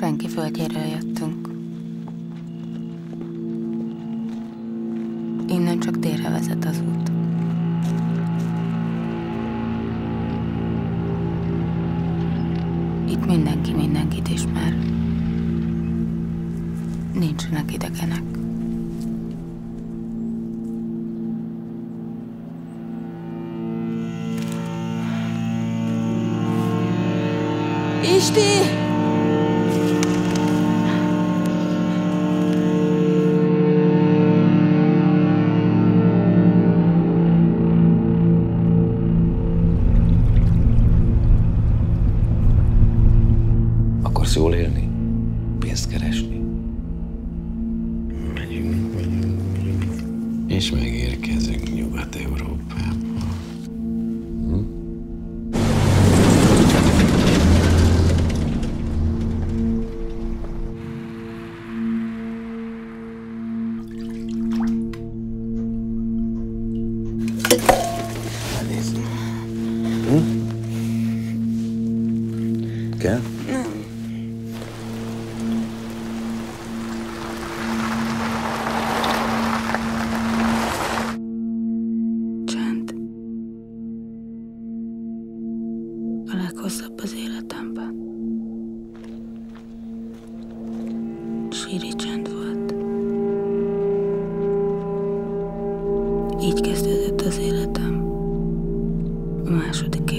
senki földjéről jöttünk. Innen csak délre vezet az út. Itt mindenki mindenkit ismer. Nincsenek idegenek. Isti! Akarsz jól élni? Pénzt keresni? Megyünk. És megérkezünk Nyugat-Európába. Kell? Nem. Csend. A leghosszabb az életemben. Síri csend volt. Így kezdődött az életem. A második